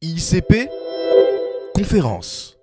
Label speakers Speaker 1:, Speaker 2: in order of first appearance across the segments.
Speaker 1: ICP Conférence.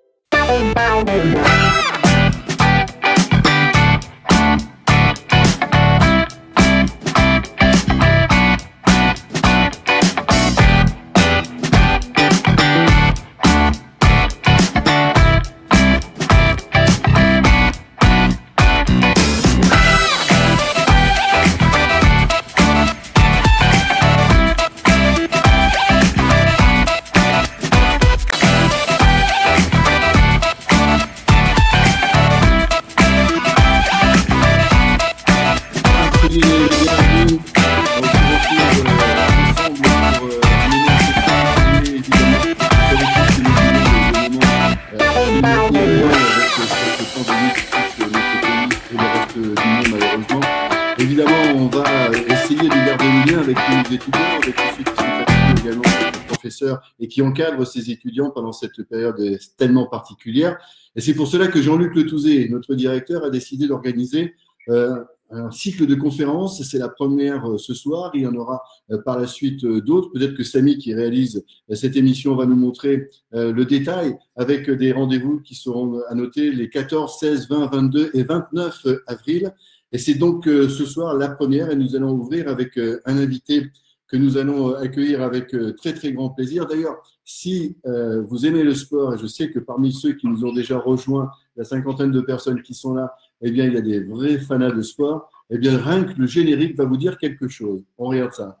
Speaker 2: Évidemment, on va essayer de garder le lien avec nos étudiants, avec ceux qui sont fatigués également, les professeurs et qui encadrent ces étudiants pendant cette période tellement particulière. Et c'est pour cela que Jean-Luc Letouzé, notre directeur, a décidé d'organiser un cycle de conférences. C'est la première ce soir. Il y en aura par la suite d'autres. Peut-être que Samy, qui réalise cette émission, va nous montrer le détail avec des rendez-vous qui seront à noter les 14, 16, 20, 22 et 29 avril. Et c'est donc ce soir la première et nous allons ouvrir avec un invité que nous allons accueillir avec très très grand plaisir. D'ailleurs, si vous aimez le sport, et je sais que parmi ceux qui nous ont déjà rejoints, la cinquantaine de personnes qui sont là, eh bien il y a des vrais fanats de sport, eh bien rien que le générique va vous dire quelque chose. On regarde ça.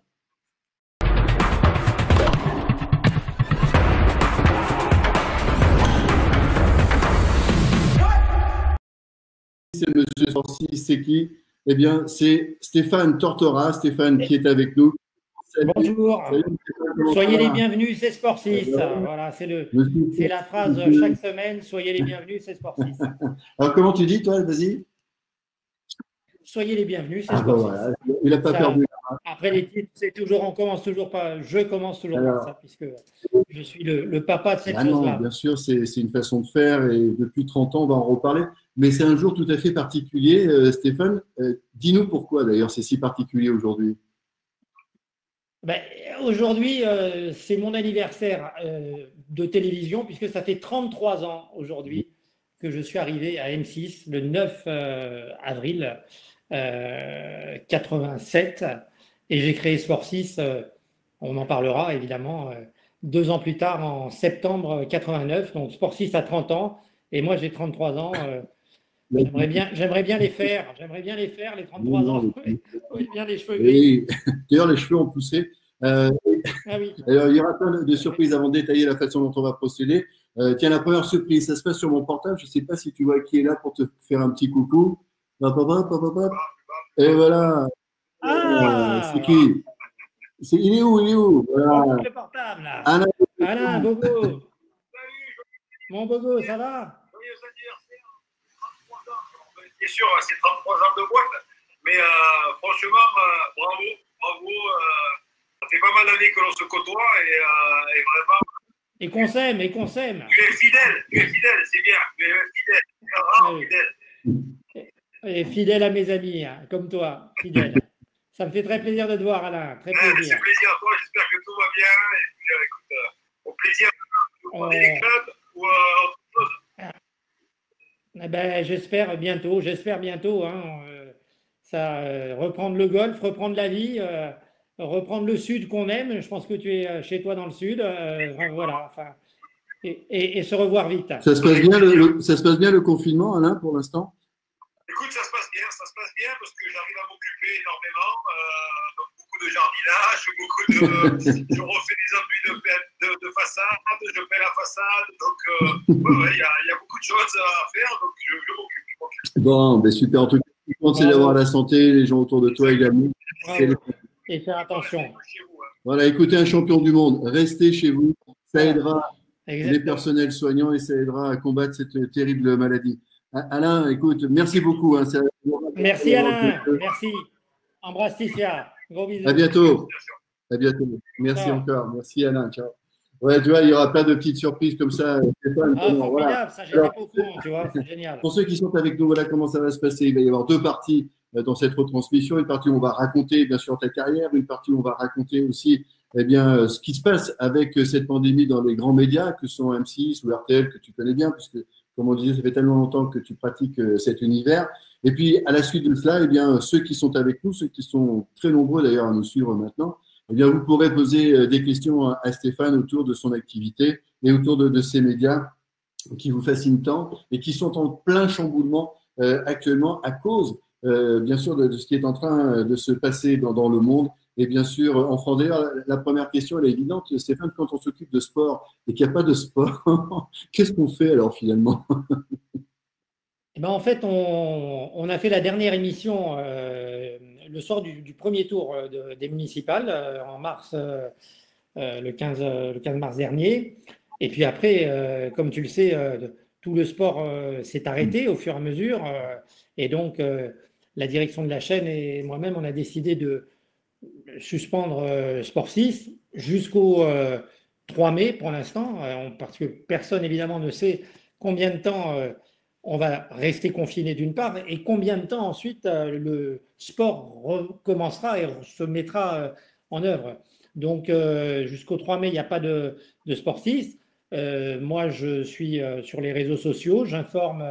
Speaker 2: C'est Monsieur Sorcy, c'est qui? Eh bien, c'est Stéphane Tortora. Stéphane qui est avec nous.
Speaker 3: Salut. Bonjour. Salut, soyez les bienvenus, c'est Sport 6. Voilà, c'est la phrase chaque semaine. Soyez les bienvenus, c'est Sport 6.
Speaker 2: Alors, comment tu dis, toi? Vas-y.
Speaker 3: Soyez les bienvenus, c'est Sport 6. Voilà.
Speaker 2: Il n'a pas perdu.
Speaker 3: Après les titres, c'est toujours, on commence toujours pas. Je commence toujours par ça, puisque je suis le papa de cette chose-là.
Speaker 2: Non, bien sûr, c'est une façon de faire et depuis 30 ans, on va en reparler. Mais c'est un jour tout à fait particulier, Stéphane. Dis-nous pourquoi d'ailleurs c'est si particulier aujourd'hui.
Speaker 3: Ben, aujourd'hui, c'est mon anniversaire de télévision, puisque ça fait 33 ans aujourd'hui que je suis arrivé à M6 le 9 avril 87. Et j'ai créé Sport 6, on en parlera évidemment, 2 ans plus tard, en septembre 89. Donc Sport 6 a 30 ans et moi j'ai 33 ans. J'aimerais bien les faire, les 33 ans. Oui, bien les cheveux gris.
Speaker 2: D'ailleurs, les cheveux ont poussé.
Speaker 3: Ah oui.
Speaker 2: Alors, il y aura plein de surprises avant de détailler la façon dont on va procéder. Tiens, la première surprise, ça se passe sur mon portable. Je ne sais pas si tu vois qui est là pour te faire un petit coucou. Et voilà.
Speaker 3: Ah,
Speaker 2: c'est qui? Il est où? Voilà.
Speaker 3: Le portable, là. Alain, Bobo. Mon Bobo, ça va?
Speaker 4: Bien sûr, c'est 33 ans de boîte, mais franchement, bravo. Ça fait pas mal d'années que l'on se côtoie et vraiment.
Speaker 3: Et qu'on s'aime.
Speaker 4: Tu es fidèle, c'est bien. Tu es fidèle,
Speaker 3: Et fidèle à mes amis, hein, comme toi, fidèle. Ça me fait très plaisir de te voir, Alain. Très plaisir.
Speaker 4: C'est plaisir à toi, j'espère que tout va bien. Et puis, écoute, au plaisir de parler des clubs ou autre chose.
Speaker 3: Eh ben, j'espère bientôt. Hein, reprendre le golf, reprendre la vie, reprendre le sud qu'on aime. Je pense que tu es chez toi dans le sud. Voilà. Enfin, et se revoir vite.
Speaker 2: Ça se passe bien le confinement, Alain, pour l'instant?
Speaker 4: Écoute, ça se passe bien parce que j'arrive à m'occuper énormément. Donc beaucoup de jardinage, je refais des enduits de façade, je fais la façade. Donc, il y a beaucoup de choses à faire, donc je m'occupe.
Speaker 2: Bon, ben super. En tout cas, ce qui compte, c'est d'avoir la santé, les gens autour de toi également.
Speaker 3: Et faire attention.
Speaker 2: Voilà, écoutez un champion du monde. Restez chez vous. Ça aidera les personnels soignants et ça aidera à combattre cette terrible maladie. Alain, écoute, merci beaucoup. Hein,
Speaker 3: merci Alain, merci. Embrasse Ticia. Gros bisous.
Speaker 2: À bientôt. Merci ciao. Encore. Merci Alain. Ciao. Ouais, tu vois, il y aura plein de petites surprises comme ça. Stéphane,
Speaker 3: Ah,
Speaker 2: voilà.
Speaker 3: formidable, ça, j'étais pas au courant, tu vois, c'est génial.
Speaker 2: Pour ceux qui sont avec nous, voilà comment ça va se passer. Il va y avoir deux parties dans cette retransmission. Une partie où on va raconter, bien sûr, ta carrière. Une partie où on va raconter aussi, eh bien, ce qui se passe avec cette pandémie dans les grands médias, que sont M6 ou RTL, que tu connais bien, puisque, comme on disait, ça fait tellement longtemps que tu pratiques cet univers. Et puis, à la suite de cela, eh bien, ceux qui sont avec nous, ceux qui sont très nombreux d'ailleurs à nous suivre maintenant, eh bien, vous pourrez poser des questions à Stéphane autour de son activité et autour de ces médias qui vous fascinent tant et qui sont en plein chamboulement actuellement à cause, bien sûr, de ce qui est en train de se passer dans le monde et bien sûr en France. D'ailleurs, la première question, elle est évidente. Stéphane, quand on s'occupe de sport et qu'il n'y a pas de sport, qu'est-ce qu'on fait alors finalement?
Speaker 3: Eh ben, en fait, on a fait la dernière émission le soir du premier tour des municipales en mars, le 15 mars dernier. Et puis après, comme tu le sais, tout le sport s'est arrêté au fur et à mesure. Et donc, la direction de la chaîne et moi-même, on a décidé de suspendre Sport 6 jusqu'au 3 mai pour l'instant, parce que personne, évidemment, ne sait combien de temps on va rester confiné d'une part et combien de temps ensuite le sport recommencera et se mettra en œuvre. Donc, jusqu'au 3 mai, il n'y a pas de Sport 6. Moi, je suis sur les réseaux sociaux, j'informe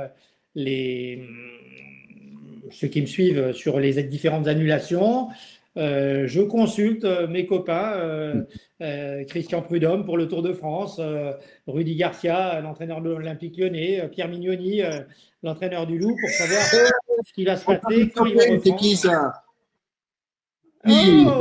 Speaker 3: ceux qui me suivent sur les différentes annulations. Je consulte mes copains, Christian Prudhomme pour le Tour de France, Rudy Garcia, l'entraîneur de l'Olympique Lyonnais, Pierre Mignoni, l'entraîneur du Loup, pour savoir ce qui va se passer, quand ils vont reprendre.
Speaker 2: C'est qui ça?
Speaker 3: Oh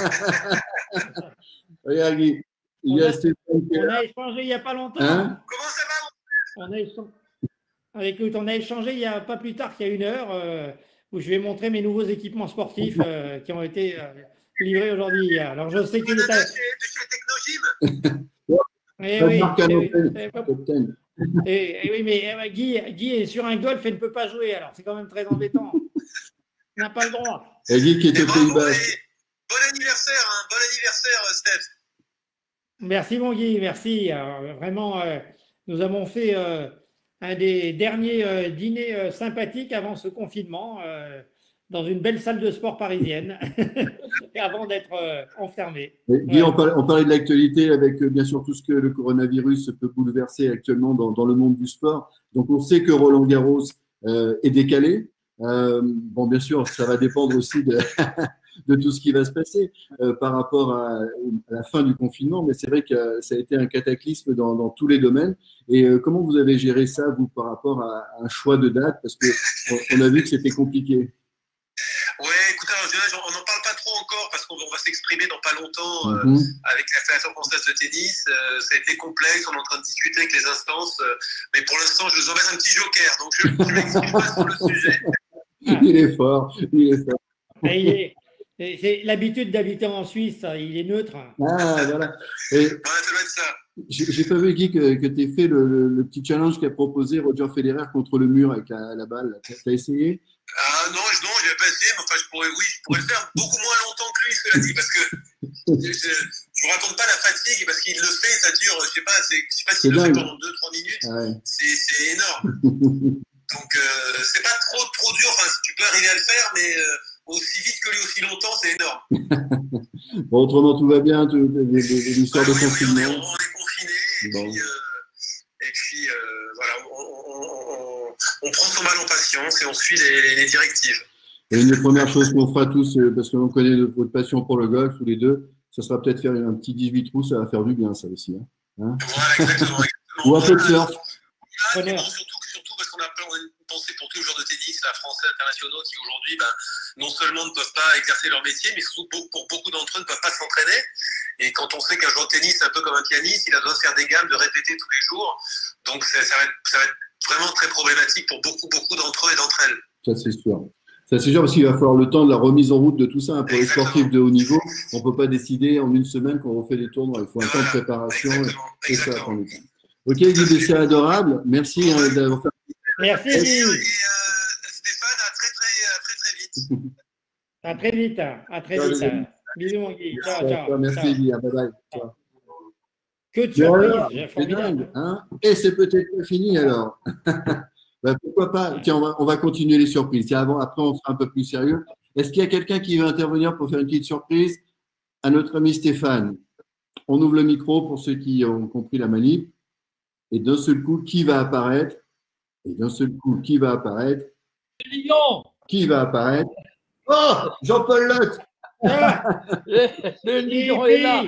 Speaker 2: Regarde, il y a Stéphane qui est
Speaker 3: on
Speaker 2: là.
Speaker 3: a échangé il n'y a pas longtemps.
Speaker 2: Hein?
Speaker 4: Comment ça va?
Speaker 3: Écoute, on a échangé il n'y a pas plus tard qu'il y a une heure où je vais montrer mes nouveaux équipements sportifs qui ont été livrés aujourd'hui. Alors, je sais qu'il est à...
Speaker 4: De chez Technogym.
Speaker 3: Eh oui,
Speaker 2: Marc
Speaker 3: eh oui.
Speaker 2: Hanopel, capitaine.
Speaker 3: Eh oui, mais Guy est sur un golf et ne peut pas jouer. Alors, c'est quand même très embêtant. Il n'a pas le droit.
Speaker 2: Et Guy qui est
Speaker 4: Et
Speaker 2: au
Speaker 4: bravo,
Speaker 2: Pays Basque.
Speaker 4: et bon anniversaire, Steph.
Speaker 3: Merci, mon Guy, merci. Vraiment, nous avons fait un des derniers dîners sympathiques avant ce confinement dans une belle salle de sport parisienne et avant d'être enfermé.
Speaker 2: Guy, on parlait de l'actualité avec bien sûr tout ce que le coronavirus peut bouleverser actuellement dans le monde du sport. Donc on sait que Roland Garros est décalé. Bon, bien sûr, ça va dépendre aussi de tout ce qui va se passer par rapport à la fin du confinement, mais c'est vrai que ça a été un cataclysme dans tous les domaines. Et comment vous avez géré ça, vous, par rapport à un choix de date? Parce qu'on a vu que c'était compliqué.
Speaker 4: Ouais, écoute, on n'en parle pas trop encore parce qu'on va s'exprimer dans pas longtemps avec la Fédération française de tennis. Ça a été complexe, on est en train de discuter avec les instances, mais pour l'instant, je vous emmène un petit joker, donc je ne m'exprime pas sur le sujet.
Speaker 2: Il est fort, il est fort.
Speaker 3: C'est l'habitude d'habiter en Suisse, il est neutre.
Speaker 2: Ah, voilà. Et
Speaker 4: Ouais, ça doit être ça.
Speaker 2: j'ai pas vu, Guy, que tu aies fait le petit challenge qu'a proposé Roger Federer contre le mur avec la balle. T'as essayé?
Speaker 4: Ah non, je n'avais pas essayé, mais enfin, je pourrais le faire beaucoup moins longtemps que lui, cela dit, parce que je ne raconte pas la fatigue, parce qu'il le fait, ça dure, je sais pas s'il le fait pendant 2-3 minutes,
Speaker 2: ouais.
Speaker 4: C'est énorme. Donc, c'est pas trop dur, enfin, tu peux arriver à le faire, mais aussi vite que lui, aussi longtemps, c'est énorme.
Speaker 2: Bon, autrement, tout va bien, des histoires de confinement.
Speaker 4: Oui, on est confinés,
Speaker 2: bon.
Speaker 4: et puis voilà, on prend son mal en patience et on suit les directives.
Speaker 2: Et une des premières choses qu'on fera tous, parce que l'on connaît votre passion pour le golf, tous les deux, ça sera peut-être faire un petit 18 trous, ça va faire du bien, ça aussi. Hein.
Speaker 4: Voilà, exactement.
Speaker 2: Ou un peu de surf.
Speaker 4: Surtout parce qu'on a une pensée pour tous les joueurs de tennis, français internationaux, qui aujourd'hui, non seulement ne peuvent pas exercer leur métier, mais surtout pour beaucoup d'entre eux ne peuvent pas s'entraîner. Et quand on sait qu'un joueur de tennis, c'est un peu comme un pianiste, il a besoin de faire des gammes, de répéter tous les jours. Donc ça va être vraiment très problématique pour beaucoup d'entre eux et d'entre elles.
Speaker 2: Ça, c'est sûr. Ça, c'est sûr, parce qu'il va falloir le temps de la remise en route de tout ça. Pour les sportifs de haut niveau, on ne peut pas décider en une semaine qu'on refait des tournois. Il faut un temps de préparation. Et ça prend du temps. Ok, Guy, c'est adorable. Merci d'avoir fait.
Speaker 3: Merci, Guy.
Speaker 4: Et Stéphane, à très vite.
Speaker 3: À très vite. À très vite. Bisous, mon Guy. Ciao, ciao.
Speaker 2: Merci, Guy. Bye bye. Ciao.
Speaker 3: Que de
Speaker 2: Mais
Speaker 3: surprises,
Speaker 2: alors, c'est
Speaker 3: formidable.
Speaker 2: dingue, hein? Et c'est peut-être pas fini alors. Ben, pourquoi pas? Tiens, on va continuer les surprises. Tiens, après, on sera un peu plus sérieux. Est-ce qu'il y a quelqu'un qui veut intervenir pour faire une petite surprise à notre ami Stéphane? On ouvre le micro pour ceux qui ont compris la manip. Et d'un seul coup, qui va apparaître? Et d'un seul coup, qui va apparaître?
Speaker 5: Lion.
Speaker 2: Qui va apparaître? Oh, Jean-Paul Lotte!
Speaker 5: Le lion est là.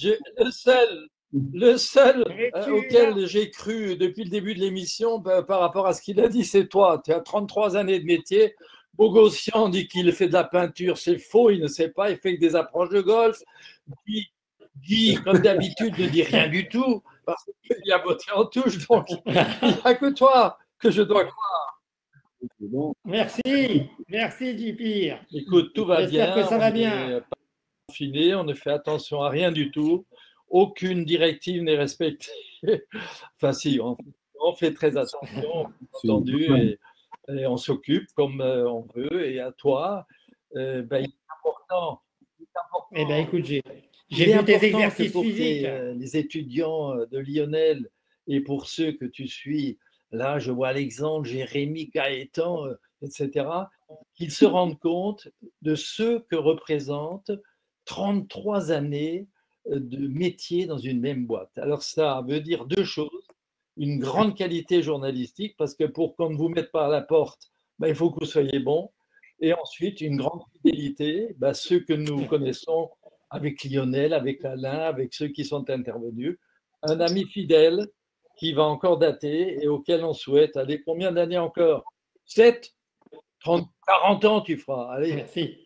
Speaker 5: Le seul auquel j'ai cru depuis le début de l'émission par rapport à ce qu'il a dit, c'est toi. Tu as 33 années de métier. Bogossian dit qu'il fait de la peinture. C'est faux, il ne sait pas. Il fait que des approches de golf. Guy, comme d'habitude, ne dit rien du tout parce qu'il a voté en touche. Donc, il n'y a que toi que je dois croire.
Speaker 2: Bon.
Speaker 3: Merci, merci JP.
Speaker 5: Écoute, tout va bien.
Speaker 3: J'espère que ça va
Speaker 5: On
Speaker 3: bien.
Speaker 5: n'est pas confiné, on ne fait attention à rien du tout. Aucune directive n'est respectée. Enfin, si, on fait très attention, entendu, et on s'occupe comme on veut. Et à toi, il est important.
Speaker 3: Eh bien, écoute, j'ai
Speaker 5: Il est
Speaker 3: vu tes
Speaker 5: important que
Speaker 3: exercices
Speaker 5: pour
Speaker 3: physiques.
Speaker 5: les étudiants de Lionel et pour ceux que tu suis, là, je vois Alexandre, Jérémy, Gaëtan, etc., qu'ils se rendent compte de ce que représentent 33 années de métier dans une même boîte. Alors ça veut dire deux choses. Une grande qualité journalistique, parce que pour qu'on ne vous mette pas à la porte, il faut que vous soyez bon. Et ensuite, une grande fidélité, ceux que nous connaissons avec Lionel, avec Alain, avec ceux qui sont intervenus. Un ami fidèle qui va encore dater et auquel on souhaite, allez, combien d'années encore? 7, 30, 40 ans tu feras. Allez.
Speaker 3: Merci.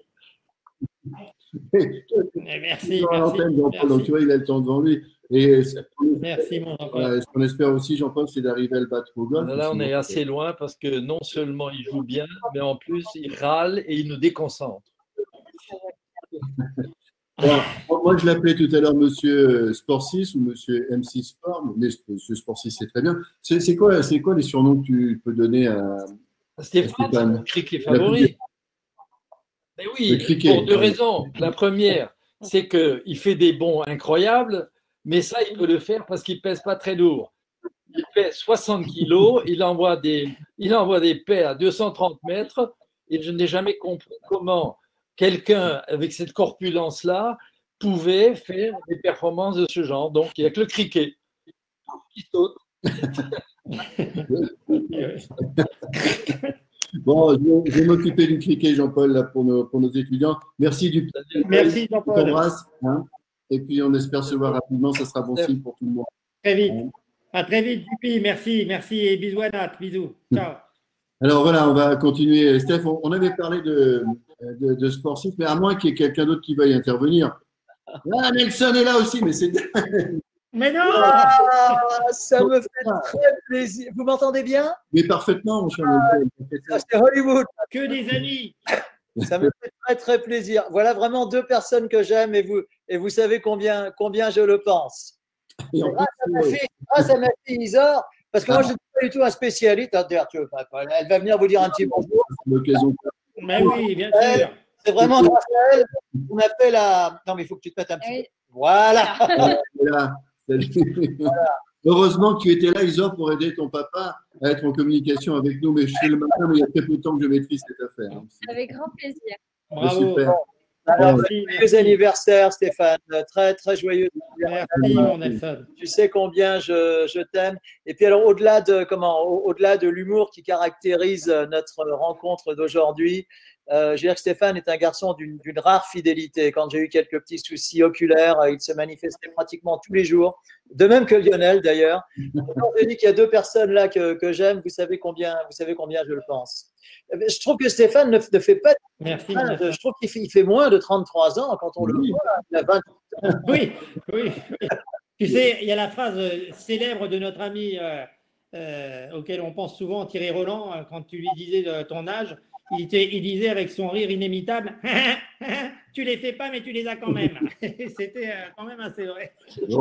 Speaker 2: Merci. Donc, tu vois, il a le temps devant lui. Et
Speaker 3: merci, mon Jean-Paul.
Speaker 2: Voilà, ce qu'on espère aussi, Jean-Paul, c'est d'arriver à le battre au golf.
Speaker 5: Là, on est assez loin parce que non seulement il joue bien, mais en plus, il râle et il nous déconcentre.
Speaker 2: Alors, moi, je l'appelais tout à l'heure Monsieur Sport 6 ou Monsieur M6 Sport, mais Monsieur Sport 6, c'est très bien. C'est quoi les surnoms que tu peux donner à
Speaker 5: Stéphane? C'est mon cricket favori. Mais oui, pour deux raisons. La première, c'est qu'il fait des bonds incroyables, mais ça, il peut le faire parce qu'il ne pèse pas très lourd. Il pèse 60 kilos, il envoie des paix à 230 mètres, et je n'ai jamais compris comment quelqu'un avec cette corpulence-là pouvait faire des performances de ce genre. Donc, il n'y a que le cricket qui saute.
Speaker 2: Bon, je vais m'occuper du cricket, Jean-Paul, pour nos étudiants. Merci du
Speaker 3: Merci, Jean-Paul.
Speaker 2: On t'embrasse, hein, et puis, on espère se voir rapidement. Ça sera bon signe pour tout le monde.
Speaker 3: Très vite. À très vite, JP. Merci et bisous à Nat. Bisous. Ciao.
Speaker 2: Alors voilà, on va continuer. Steph, on avait parlé de sportif, mais à moins qu'il y ait quelqu'un d'autre qui veuille intervenir. Ah, Nelson est là aussi, mais c'est…
Speaker 3: Mais non,
Speaker 6: ça me fait très plaisir. Vous m'entendez bien?
Speaker 2: Mais parfaitement, mon cher.
Speaker 6: C'est Hollywood.
Speaker 3: que des amis.
Speaker 6: Ça me fait très, très plaisir. Voilà vraiment deux personnes que j'aime et vous savez combien je le pense. Grâce à ma fille Isor, parce que moi, je ne suis pas du tout un spécialiste. Elle va venir vous dire un petit bonjour.
Speaker 3: Mais oui, bien sûr.
Speaker 6: C'est vraiment grâce à elle. On a fait la… Non, mais il faut que tu te mettes un petit peu. Voilà.
Speaker 2: Voilà. Heureusement que tu étais là, Isor, pour aider ton papa à être en communication avec nous. Mais je fais le matin, mais il y a très peu de temps que je maîtrise cette affaire.
Speaker 7: Avec grand plaisir.
Speaker 3: Bravo.
Speaker 2: Super.
Speaker 6: Alors, joyeux anniversaire, Stéphane. Très, très joyeux anniversaire.
Speaker 3: Merci, mon Nelson.
Speaker 6: Tu sais combien je t'aime. Et puis, alors, au-delà de l'humour qui caractérise notre rencontre d'aujourd'hui, je veux dire que Stéphane est un garçon d'une rare fidélité. Quand j'ai eu quelques petits soucis oculaires, il se manifestait pratiquement tous les jours. De même que Lionel, d'ailleurs. Quand je dis qu'il y a deux personnes là que j'aime, vous savez combien je le pense. Je trouve que Stéphane ne fait pas…
Speaker 3: Merci.
Speaker 6: Je trouve qu'il fait moins de 33 ans quand on le voit. Il a 20 ans.
Speaker 3: Oui. Tu sais, il y a la phrase célèbre de notre ami auquel on pense souvent, Thierry Roland, quand tu lui disais ton âge, il disait avec son rire inimitable « Tu les fais pas, mais tu les as quand même. » C'était quand même assez vrai.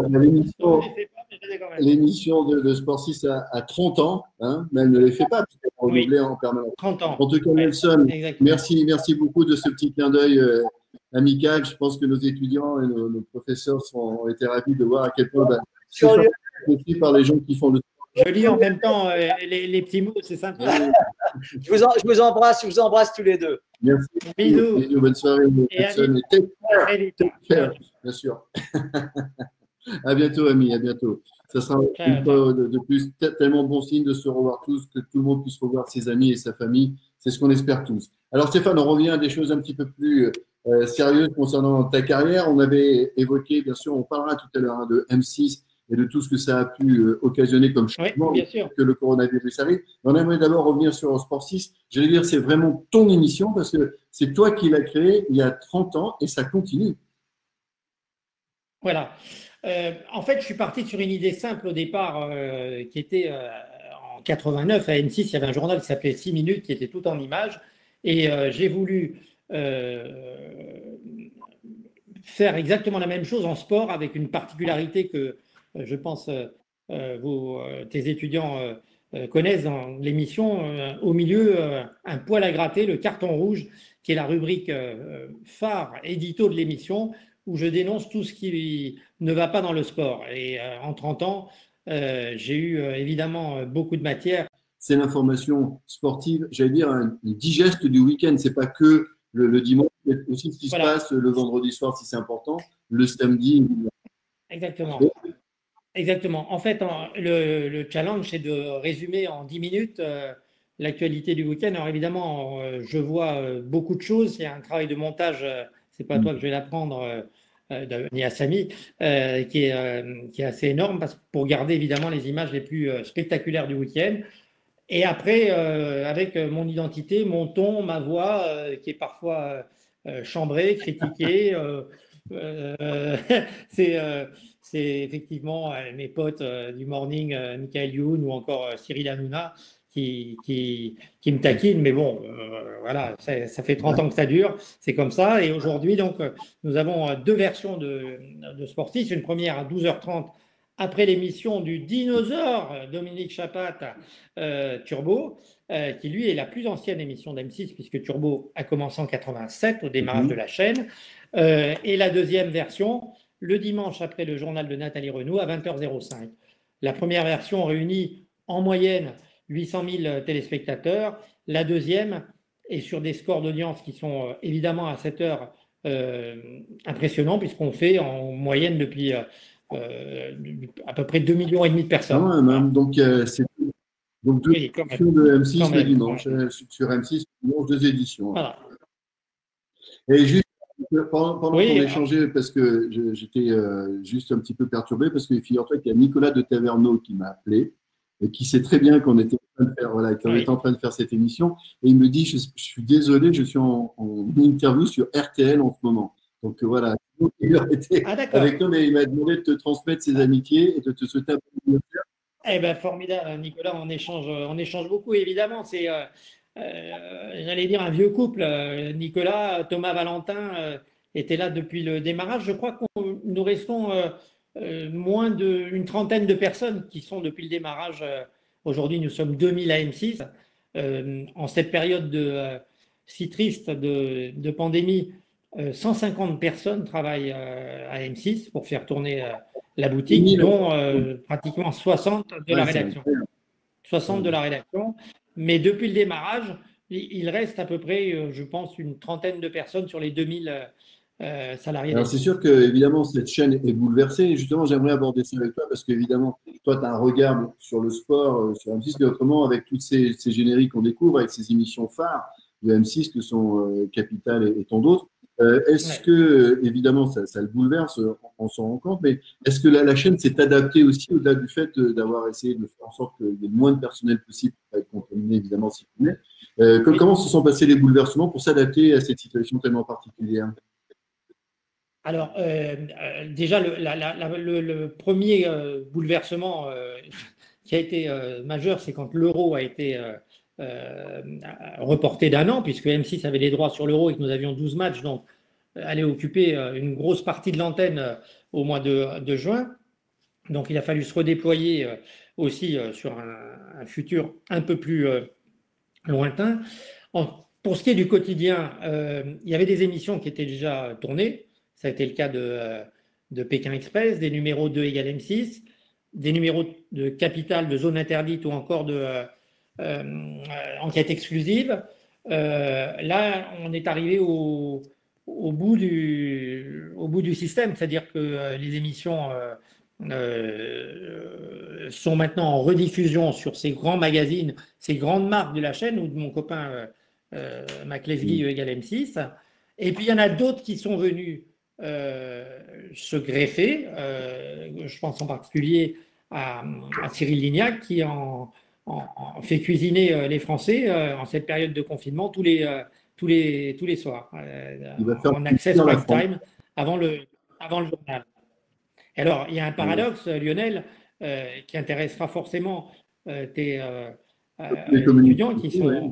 Speaker 2: L'émission de Sport 6 a 30 ans, hein, mais elle ne les fait pas, parce qu'elle est renouvelée en permanence.
Speaker 3: 30 ans.
Speaker 2: En tout cas, Nelson, merci beaucoup de ce petit clin d'œil amical. Je pense que nos étudiants et nos professeurs ont été ravis de voir à quel point
Speaker 6: sur Lionel.
Speaker 2: aussi par les gens qui font le
Speaker 3: Je lis en même temps les petits mots, c'est sympa.
Speaker 6: Je vous embrasse tous les deux.
Speaker 2: Merci.
Speaker 3: Bisous.
Speaker 2: Bonne soirée.
Speaker 3: Et
Speaker 2: Personne.
Speaker 3: à
Speaker 2: Take care.
Speaker 3: Très vite.
Speaker 2: Take care, bien sûr. À bientôt, amis. À bientôt. Ça sera une fois de plus tellement bon signe de se revoir tous, que tout le monde puisse revoir ses amis et sa famille. C'est ce qu'on espère tous. Alors, Stéphane, on revient à des choses un petit peu plus sérieuses concernant ta carrière. On avait évoqué, bien sûr, on parlera tout à l'heure hein, de M6 et de tout ce que ça a pu occasionner comme changement,
Speaker 3: bien sûr.
Speaker 2: que le coronavirus arrive. On aimerait d'abord revenir sur Sport 6. J'allais dire, c'est vraiment ton émission parce que c'est toi qui l'as créée il y a 30 ans et ça continue.
Speaker 3: Voilà. En fait, je suis parti sur une idée simple au départ qui était en 89 à M6, il y avait un journal qui s'appelait 6 minutes qui était tout en images et j'ai voulu faire exactement la même chose en sport avec une particularité que je pense tes étudiants connaissent dans l'émission. Au milieu, un poil à gratter, le carton rouge, qui est la rubrique phare édito de l'émission, où je dénonce tout ce qui ne va pas dans le sport. Et en 30 ans, j'ai eu évidemment beaucoup de matière.
Speaker 2: C'est l'information sportive, j'allais dire, un digeste du week-end. C'est pas que le dimanche, mais aussi ce qui se passe le vendredi soir si c'est important, le samedi.
Speaker 3: Exactement. Exactement. En fait, le challenge, c'est de résumer en 10 minutes l'actualité du week-end. Alors évidemment, je vois beaucoup de choses. Il y a un travail de montage, c'est pas à toi que je vais l'apprendre, ni à Samy, qui est assez énorme pour garder évidemment les images les plus spectaculaires du week-end. Et après, avec mon identité, mon ton, ma voix, qui est parfois chambrée, critiquée, c'est effectivement mes potes du morning, Michael Youn ou encore Cyril Hanouna qui me taquinent. Mais bon, voilà, ça fait 30 ans que ça dure, c'est comme ça. Et aujourd'hui, donc, nous avons deux versions de Sport 6. Une première à 12h30 après l'émission du dinosaure Dominique Chapat, Turbo, qui lui est la plus ancienne émission d'M6 puisque Turbo a commencé en 87 au démarrage de la chaîne. Et la deuxième version, le dimanche après le journal de Nathalie Renaud à 20h05. La première version réunit en moyenne 800 000 téléspectateurs. La deuxième est sur des scores d'audience qui sont évidemment à cette heure impressionnants puisqu'on fait en moyenne depuis à peu près 2,5 millions de personnes.
Speaker 2: Ah ouais, donc, c'est deux éditions de M6 le dimanche. Sur M6, deux éditions.
Speaker 3: Voilà.
Speaker 2: Et juste pendant qu'on échangeait, parce que j'étais juste un petit peu perturbé, parce que figure-toi qu'il y a Nicolas de Taverneau qui m'a appelé et qui sait très bien qu'on était en train de faire, qu'on était en train de faire cette émission. Et il me dit, je suis désolé, je suis en interview sur RTL en ce moment. Donc voilà, il a été avec nous, mais il m'a demandé de te transmettre ses amitiés et de te souhaiter un bon anniversaire.
Speaker 3: Eh bien, formidable, Nicolas, on échange beaucoup, évidemment. C'est, j'allais dire, un vieux couple. Nicolas, Thomas Valentin étaient là depuis le démarrage. Je crois que nous restons moins d'une trentaine de personnes qui sont depuis le démarrage. Aujourd'hui, nous sommes 2000 à M6. En cette période si triste de pandémie, 150 personnes travaillent à M6 pour faire tourner la boutique, dont pratiquement 60 de la rédaction. 60 de la rédaction. Mais depuis le démarrage, il reste à peu près, je pense, une trentaine de personnes sur les 2000 salariés.
Speaker 2: Alors, c'est sûr que, évidemment, cette chaîne est bouleversée. Et justement, j'aimerais aborder ça avec toi parce qu'évidemment, toi, tu as un regard sur le sport, sur M6, mais autrement, avec tous ces génériques qu'on découvre, avec ces émissions phares de M6 que sont Capital et tant d'autres. Est-ce que, évidemment, ça le bouleverse, on s'en rend compte, mais est-ce que la chaîne s'est adaptée aussi au-delà du fait d'avoir essayé de faire en sorte qu'il y ait le moins de personnel possible pour être contaminé, évidemment, si vous voulez. Comment se sont passés les bouleversements pour s'adapter à cette situation tellement particulière?
Speaker 3: Alors, déjà, le premier bouleversement qui a été majeur, c'est quand l'euro a été reporté d'un an, puisque M6 avait les droits sur l'euro et que nous avions 12 matchs, donc allait occuper une grosse partie de l'antenne au mois de juin. Donc, il a fallu se redéployer aussi sur un futur un peu plus lointain. Pour ce qui est du quotidien, il y avait des émissions qui étaient déjà tournées. Ça a été le cas de Pékin Express, des numéros 2 égale M6. des numéros de capital, de zone interdite ou encore de enquête exclusive. Là, on est arrivé au bout du système, c'est-à-dire que les émissions sont maintenant en rediffusion sur ces grands magazines, ces grandes marques de la chaîne ou de mon copain Mac Lesguy égale M6. Et puis il y en a d'autres qui sont venus se greffer. Je pense en particulier à Cyril Lignac qui fait cuisiner les Français en cette période de confinement tous les soirs en access prime time avant le journal. Alors, il y a un paradoxe, Lionel, qui intéressera forcément tes étudiants qui sont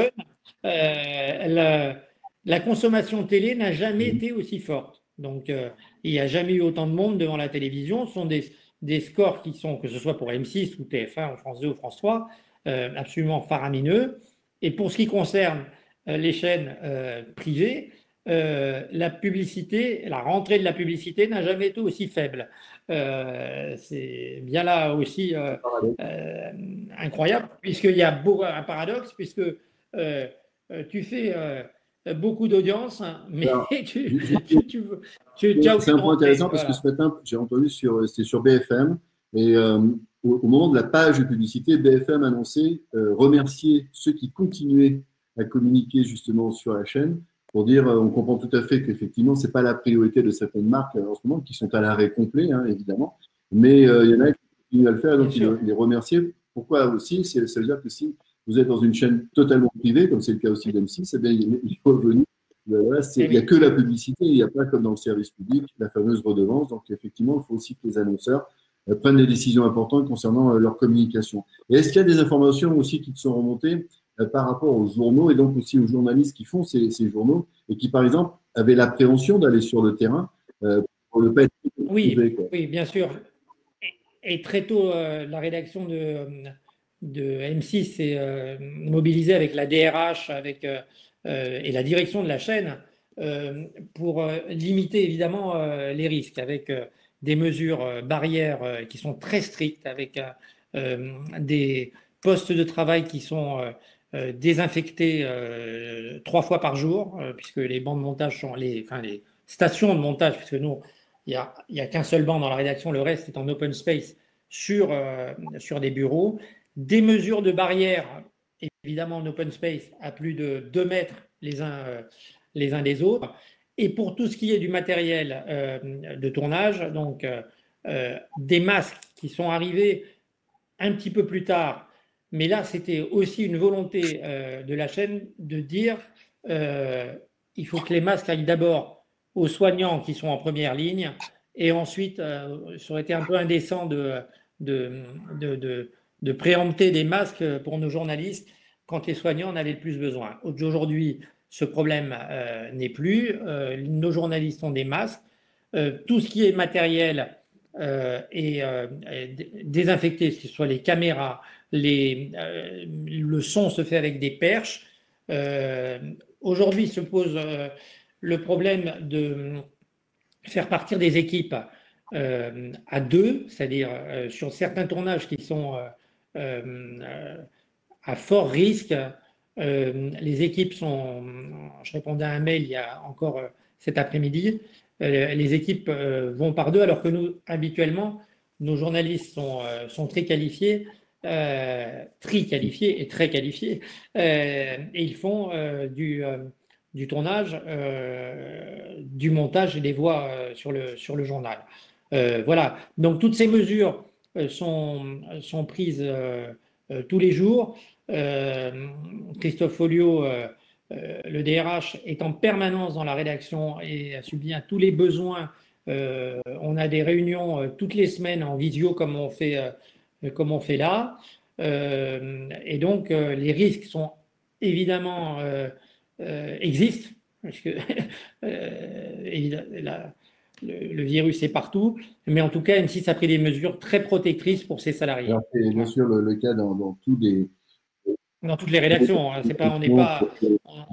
Speaker 3: jeunes. La consommation de télé n'a jamais été aussi forte. Donc, il n'y a jamais eu autant de monde devant la télévision. Ce sont des scores qui sont, que ce soit pour M6 ou TF1 ou France 2 ou France 3, absolument faramineux. Et pour ce qui concerne les chaînes privées, la publicité, la rentrée de la publicité n'a jamais été aussi faible. C'est bien là aussi incroyable, puisqu'il y a un paradoxe, puisque tu fais beaucoup d'audience, mais alors, tu as
Speaker 2: c'est un point intéressant parce que ce matin, j'ai entendu c'était sur BFM, et au moment de la page de publicité, BFM annonçait remercier ceux qui continuaient à communiquer justement sur la chaîne pour dire, on comprend tout à fait qu'effectivement, ce n'est pas la priorité de certaines marques en ce moment, qui sont à l'arrêt complet, hein, évidemment, mais il y en a qui continuent à le faire, donc les remercier. Pourquoi aussi? Ça veut dire que si vous êtes dans une chaîne totalement privée, comme c'est le cas aussi d'M6, eh bien, il faut venir. Voilà, il n'y a que la publicité, il n'y a pas comme dans le service public, la fameuse redevance. Donc, effectivement, il faut aussi que les annonceurs prennent des décisions importantes concernant leur communication. Et est-ce qu'il y a des informations aussi qui te sont remontées par rapport aux journaux et donc aussi aux journalistes qui font ces journaux et qui, par exemple, avaient l'appréhension d'aller sur le terrain pour ne pas être
Speaker 3: privé, quoi. Oui, bien sûr. Et très tôt, la rédaction de M6 s'est mobilisée avec la DRH et la direction de la chaîne pour limiter évidemment les risques avec des mesures barrières qui sont très strictes, avec des postes de travail qui sont désinfectés 3 fois par jour, puisque les bancs de montage sont les stations de montage, puisque nous, il n'y a qu'un seul banc dans la rédaction, le reste est en open space sur des bureaux. Des mesures de barrière, évidemment en open space, à plus de 2 mètres les uns des autres. Et pour tout ce qui est du matériel de tournage, donc des masques qui sont arrivés un petit peu plus tard, mais là c'était aussi une volonté de la chaîne de dire il faut que les masques aillent d'abord aux soignants qui sont en première ligne, et ensuite ça aurait été un peu indécent de préempter des masques pour nos journalistes quand les soignants en avaient le plus besoin. Aujourd'hui, ce problème n'est plus. Nos journalistes ont des masques. Tout ce qui est matériel est désinfecté, que ce soit les caméras, le son se fait avec des perches. Aujourd'hui se pose le problème de faire partir des équipes à 2, c'est-à-dire sur certains tournages qui sont à fort risque. Les équipes sont, je répondais à un mail il y a encore cet après-midi, les équipes vont par 2, alors que nous, habituellement, nos journalistes sont très qualifiés, et très qualifiés, et ils font du tournage, du montage et des voix sur le journal. Voilà, donc toutes ces mesures sont prises tous les jours. Christophe Folliot, le DRH, est en permanence dans la rédaction et subvient à tous les besoins. On a des réunions toutes les semaines en visio comme on fait là. Et donc, les risques sont évidemment existent, parce que le virus est partout, mais en tout cas, M6 a pris des mesures très protectrices pour ses salariés.
Speaker 2: C'est bien sûr le cas dans
Speaker 3: toutes les rédactions. Hein. On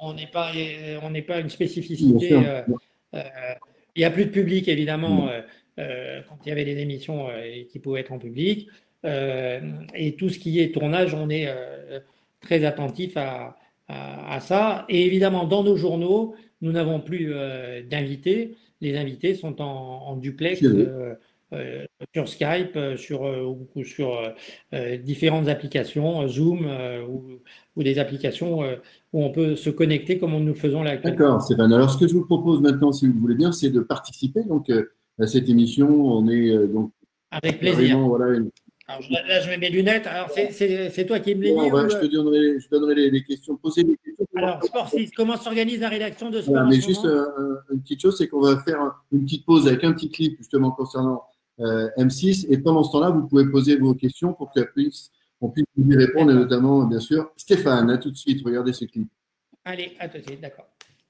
Speaker 3: n'est pas une spécificité. Il n'y a plus de public, évidemment, quand il y avait des émissions qui pouvaient être en public. Et tout ce qui est tournage, on est très attentif à ça. Et évidemment, dans nos journaux, nous n'avons plus d'invités. Les invités sont en duplex sur Skype, ou sur différentes applications, Zoom ou des applications où on peut se connecter comme nous le faisons là actuellement.
Speaker 2: D'accord, Stéphane. Alors, ce que je vous propose maintenant, si vous le voulez bien, c'est de participer donc, à cette émission. On est donc…
Speaker 3: Avec plaisir.
Speaker 2: Voilà,
Speaker 3: alors, là, je mets mes lunettes. Alors, c'est toi qui me les dis
Speaker 2: je te donnerai les questions. Poser des questions.
Speaker 3: Alors, Sport 6, comment s'organise la rédaction de Sport?
Speaker 2: Voilà, mais juste une petite chose, c'est qu'on va faire une petite pause avec un petit clip justement concernant M6. Et pendant ce temps-là, vous pouvez poser vos questions pour qu'on puisse vous y répondre, et notamment, bien sûr, Stéphane. À tout de suite. Regardez ce clip.
Speaker 3: Allez, à tout de suite. D'accord.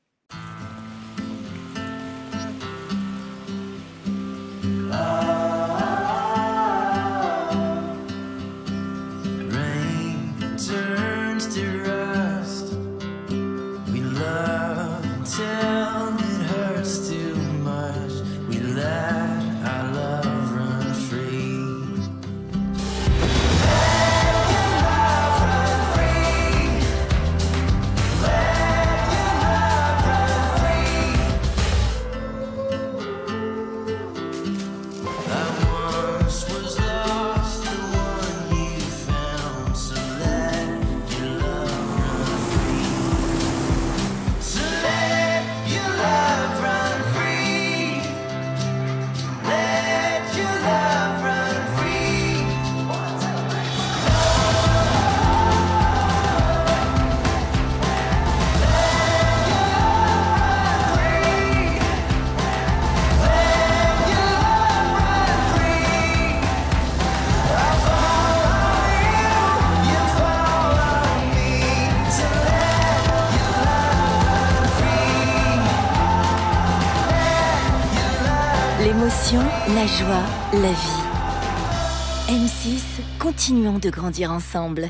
Speaker 7: L'émotion, la joie, la vie. M6, continuons de grandir ensemble.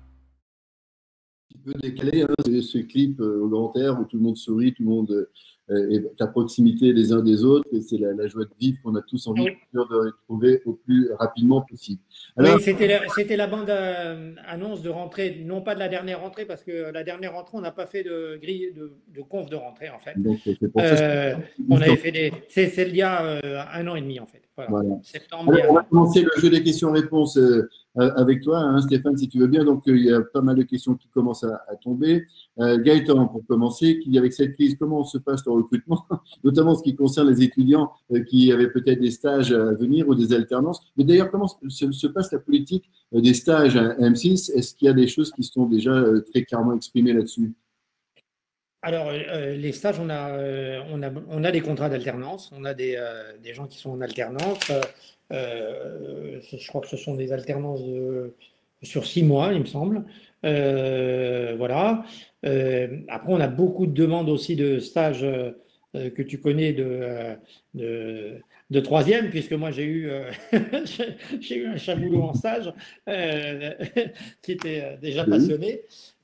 Speaker 2: Un peu décalé, hein, ce clip au grand air où tout le monde sourit, tout le monde est à proximité les uns des autres, et c'est la joie de vivre qu'on a tous envie de retrouver au plus rapidement possible.
Speaker 3: Alors, oui, c'était la bande annonce de rentrée, non pas de la dernière rentrée, parce que la dernière rentrée, on n'a pas fait de grille de conf de rentrée, en fait.
Speaker 2: Donc, c'est pour ça
Speaker 3: on avait fait c'est il y a 1 an et demi, en fait. Voilà.
Speaker 2: Septembre. Alors, on va commencer le jeu des questions-réponses avec toi, hein, Stéphane, si tu veux bien. Donc, il y a pas mal de questions qui commencent à tomber. Gaëtan, pour commencer, avec cette crise, comment se passe le recrutement, notamment en ce qui concerne les étudiants qui avaient peut-être des stages à venir ou des alternances. Mais d'ailleurs, comment se passe la politique des stages à M6? Est-ce qu'il y a des choses qui sont déjà très clairement exprimées là-dessus?
Speaker 3: Alors, les stages, on a des contrats d'alternance, on a des gens qui sont en alternance. Je crois que ce sont des alternances sur 6 mois, il me semble. Voilà. Après, on a beaucoup de demandes aussi de stages que tu connais de troisième, puisque moi j'ai eu un chaboulot en stage qui était déjà passionné.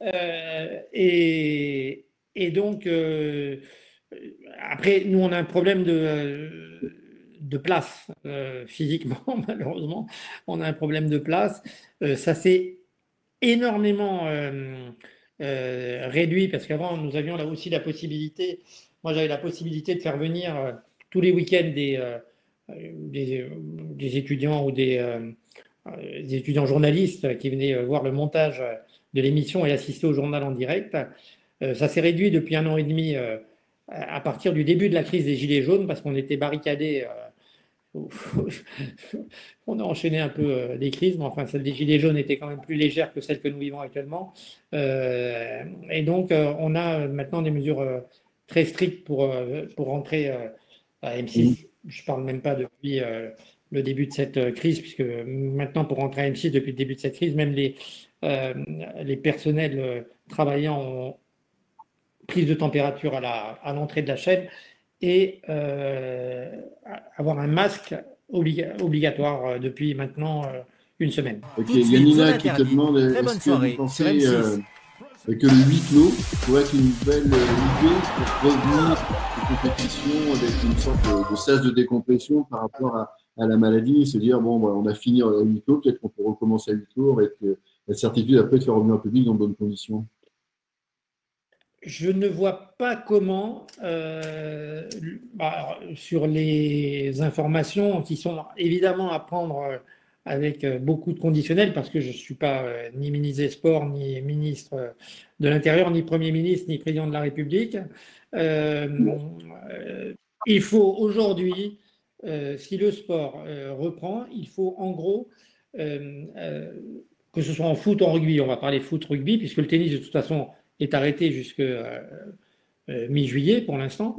Speaker 3: Et donc, après, nous, on a un problème de place physiquement, malheureusement. On a un problème de place. Ça s'est énormément réduit parce qu'avant, nous avions là aussi la possibilité, moi j'avais la possibilité de faire venir tous les week-ends des étudiants ou des étudiants journalistes qui venaient voir le montage de l'émission et assister au journal en direct. Ça s'est réduit depuis 1 an et demi à partir du début de la crise des Gilets jaunes parce qu'on était barricadés. On a enchaîné un peu les crises, mais enfin, celle des Gilets jaunes était quand même plus légère que celle que nous vivons actuellement. Et donc, on a maintenant des mesures très strictes pour rentrer à M6. Je ne parle même pas depuis le début de cette crise, puisque maintenant, pour rentrer à M6, depuis le début de cette crise, même les personnels travaillant ont prise de température à l'entrée de la chaîne et avoir un masque obligatoire depuis maintenant 1 semaine.
Speaker 2: Ok, il y a Nina qui te demande est-ce que vous pensez que le huis clos pourrait être une belle idée pour revenir compétition avec une sorte de sas de décompression par rapport à la maladie, se dire bon, on a fini à huis clos, peut-être qu'on peut recommencer à huis clos avec la certitude après de faire revenir le public dans de bonnes conditions.
Speaker 3: Je ne vois pas comment, sur les informations qui sont évidemment à prendre avec beaucoup de conditionnels, parce que je ne suis pas ni ministre des Sports, ni ministre de l'Intérieur, ni Premier ministre, ni président de la République. Il faut aujourd'hui, si le sport reprend, il faut en gros, que ce soit en foot ou en rugby, on va parler foot-rugby, puisque le tennis de toute façon est arrêté jusqu'à mi-juillet pour l'instant,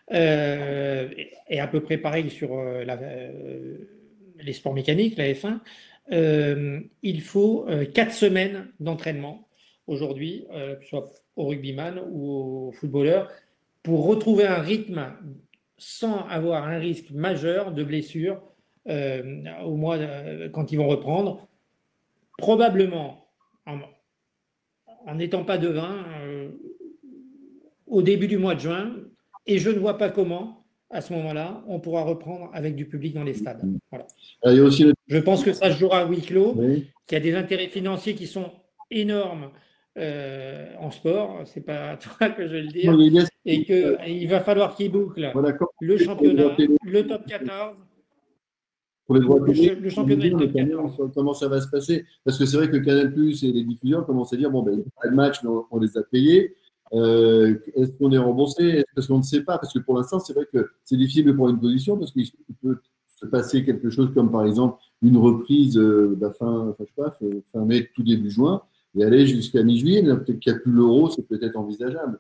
Speaker 3: et à peu près pareil sur les sports mécaniques, la F1. Il faut 4 semaines d'entraînement aujourd'hui, que ce soit au rugbyman ou au footballeur, pour retrouver un rythme sans avoir un risque majeur de blessure au mois quand ils vont reprendre, probablement en n'étant pas devin au début du mois de juin, et je ne vois pas comment à ce moment-là on pourra reprendre avec du public dans les stades. Voilà.
Speaker 2: Il y a aussi
Speaker 3: Je pense que ça se jouera à huis clos,
Speaker 2: oui.
Speaker 3: qu'il y a des intérêts financiers qui sont énormes en sport, c'est pas à toi que je vais le dire, et qu'il va falloir qu'ils bouclent le championnat, le top 14.
Speaker 2: Pour les droits télé,
Speaker 3: le championnat de top 14.
Speaker 2: Comment ça va se passer? Parce que c'est vrai que Canal+ et les diffuseurs commencent à dire bon, ben, pas de match, mais on les a payés. Est-ce qu'on est remboursé? Parce qu'on ne sait pas. Parce que pour l'instant, c'est vrai que c'est difficile de prendre une position parce qu'il peut se passer quelque chose comme par exemple une reprise fin mai, tout début juin, et aller jusqu'à mi-juillet. Peut-être qu'il n'y a plus l'euro, c'est peut-être envisageable.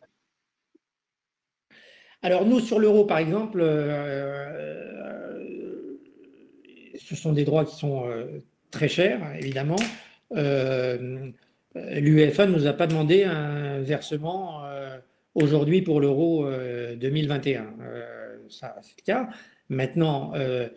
Speaker 3: Alors nous, sur l'euro, par exemple, ce sont des droits qui sont très chers, évidemment. L'UEFA ne nous a pas demandé un versement aujourd'hui pour l'Euro 2021. Ça, c'est le cas. Maintenant,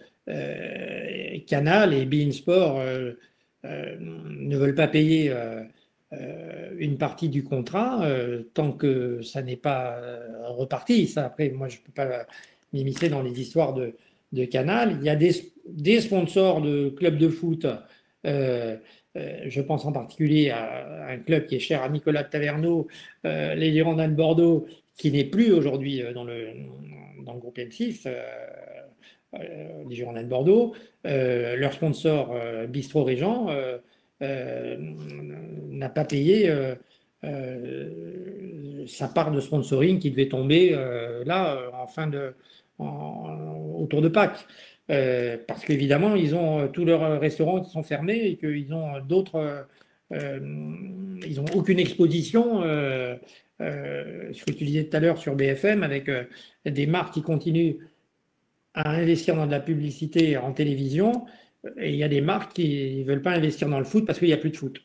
Speaker 3: Canal et beIN Sport ne veulent pas payer une partie du contrat tant que ça n'est pas reparti. Ça, après, moi, je ne peux pas m'immiscer dans les histoires de Canal. Il y a des sponsors de clubs de foot. Je pense en particulier à un club qui est cher à Nicolas Taverneau, les Girondins de Bordeaux, qui n'est plus aujourd'hui dans le groupe M6, les Girondins de Bordeaux. Leur sponsor, Bistro Régent, n'a pas payé sa part de sponsoring qui devait tomber autour de Pâques. Parce qu'évidemment, ils ont tous leurs restaurants qui sont fermés et qu'ils ont ils n'ont aucune exposition. Ce que tu disais tout à l'heure sur BFM, avec des marques qui continuent à investir dans de la publicité en télévision, et il y a des marques qui ne veulent pas investir dans le foot parce qu'il n'y a plus de foot.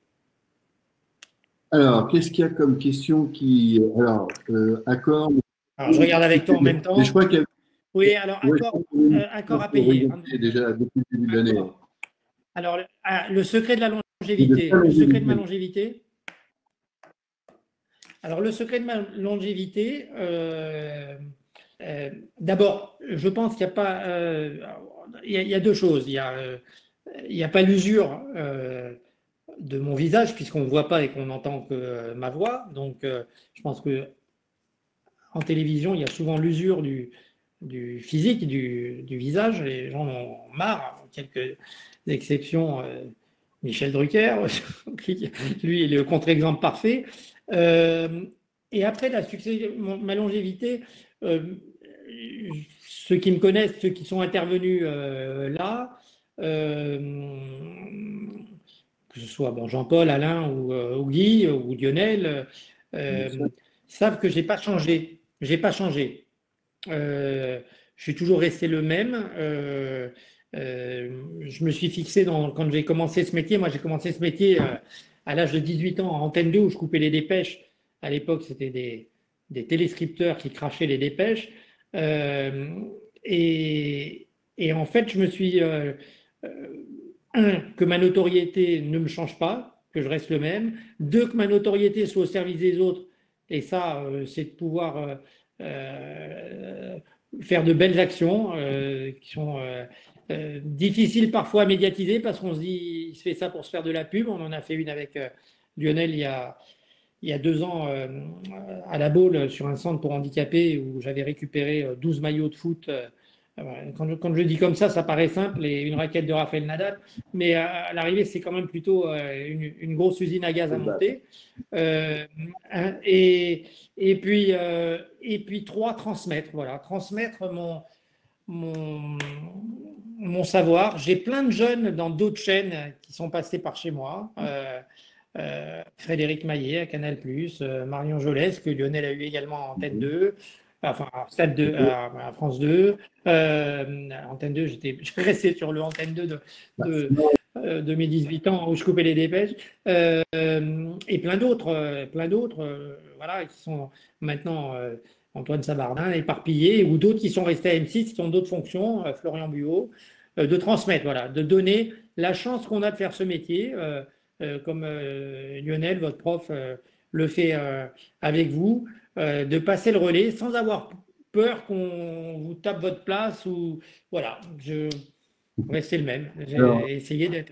Speaker 2: Alors, qu'est-ce qu'il y a comme question qui… Alors, accord…
Speaker 3: Alors, je regarde avec toi en même temps.
Speaker 2: Mais je crois qu'il y a…
Speaker 3: Oui, alors, accord à payer.
Speaker 2: Déjà depuis le début de l'année.
Speaker 3: Alors, le secret de la longévité. Le secret de ma longévité. Alors, le secret de ma longévité, d'abord, je pense qu'il n'y a pas… il y a deux choses. Il n'y a pas l'usure de mon visage, puisqu'on ne me voit pas et qu'on n'entend que ma voix. Donc, je pense qu'en télévision, il y a souvent l'usure du physique, du visage. Les gens en ont marre, quelques exceptions. Michel Drucker, lui, est le contre-exemple parfait. Et après, ma longévité, ceux qui me connaissent, ceux qui sont intervenus là, que ce soit Jean-Paul, Alain ou Guy ou Lionel, savent que je n'ai pas changé. J'ai pas changé. Je suis toujours resté le même. Je me suis fixé quand j'ai commencé ce métier. Moi, j'ai commencé ce métier à l'âge de 18 ans en Antenne 2 où je coupais les dépêches. À l'époque, c'était des téléscripteurs qui crachaient les dépêches. Et en fait, je me suis… que ma notoriété ne me change pas, que je reste le même. Deux, que ma notoriété soit au service des autres. Et ça, c'est de pouvoir faire de belles actions qui sont difficiles parfois à médiatiser parce qu'on se dit il se fait ça pour se faire de la pub. On en a fait une avec Lionel il y a 2 ans à La Baule sur un centre pour handicapés où j'avais récupéré 12 maillots de foot. Quand je le dis comme ça paraît simple et une raquette de Rafael Nadal, mais à l'arrivée, c'est quand même plutôt une grosse usine à gaz à monter. Et puis 3, transmettre. Voilà, transmettre mon savoir. J'ai plein de jeunes dans d'autres chaînes qui sont passés par chez moi. Frédéric Maillet à Canal+, Marion Jolès, que Lionel a eu également à Antenne 2. Enfin, Stade 2, à France 2, Antenne 2, je restais sur le Antenne 2 de mes 18 ans où je coupais les dépêches, et plein d'autres, voilà, qui sont maintenant Antoine Sabardin, éparpillés, ou d'autres qui sont restés à M6, qui ont d'autres fonctions, Florian Buot, de transmettre, voilà, de donner la chance qu'on a de faire ce métier, comme Lionel, votre prof, le fait avec vous. De passer le relais sans avoir peur qu'on vous tape votre place ou voilà, restez le même. J'ai essayé d'être